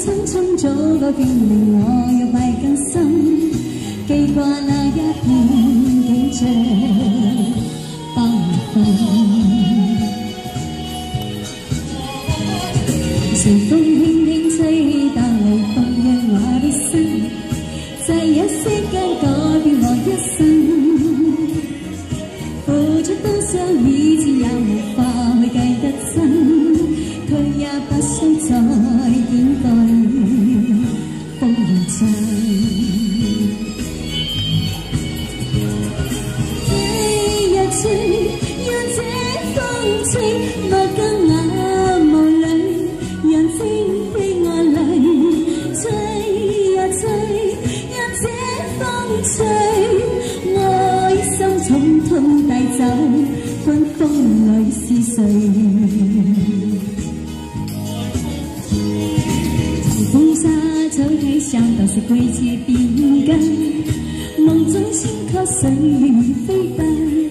匆匆早個眷令我欲懷更深，記掛那一片景象繽紛。隨風輕輕吹，帶來放讓我的心，在一息間改變我一生。付出多少以前也無法去計得真，卻也不需再掩蓋風塵。這日吹，讓這風吹，抹乾眼眸裏，讓清的眼淚吹呀吹，讓這風吹，愛心重重帶走，觀風裏是誰？風沙走起，想到是季節變更，夢中輕靠歲月飛奔。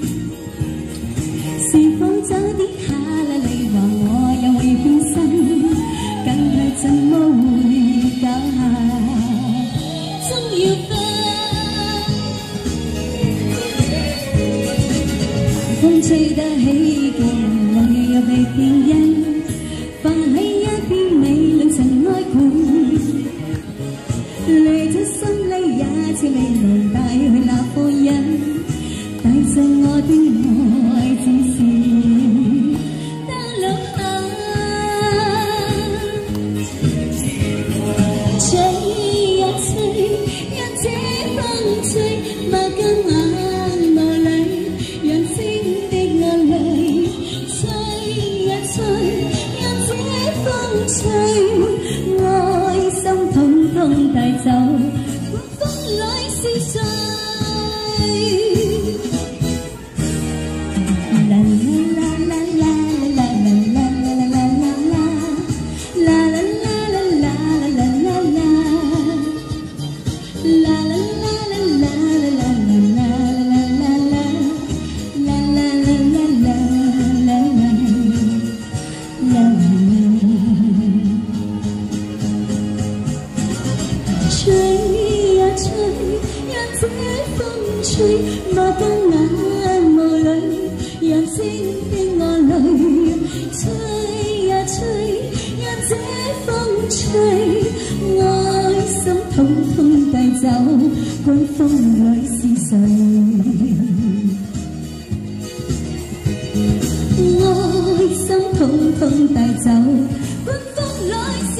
是否早點下來你話我也會變身，更係怎麼會搞下終要分？風吹得起勁，浪亦有被變因，放喺一邊美麗塵埃館。累在心裏也似未能帶去那顆因，帶着我的愛只是得留下。吹呀吹，讓這風吹，抹乾眼眸裏，讓清的眼淚吹呀吹，讓這風吹，愛心統統帶走，風裏是誰？啦啦啦啦啦啦啦啦啦啦啦啦啦啦啦啦啦吹呀吹，讓這風吹，抹乾眼眸裏，讓清的眼淚吹呀吹，讓這風吹，愛心統統帶走，觀風裏是誰？愛心統統帶走，觀風裏。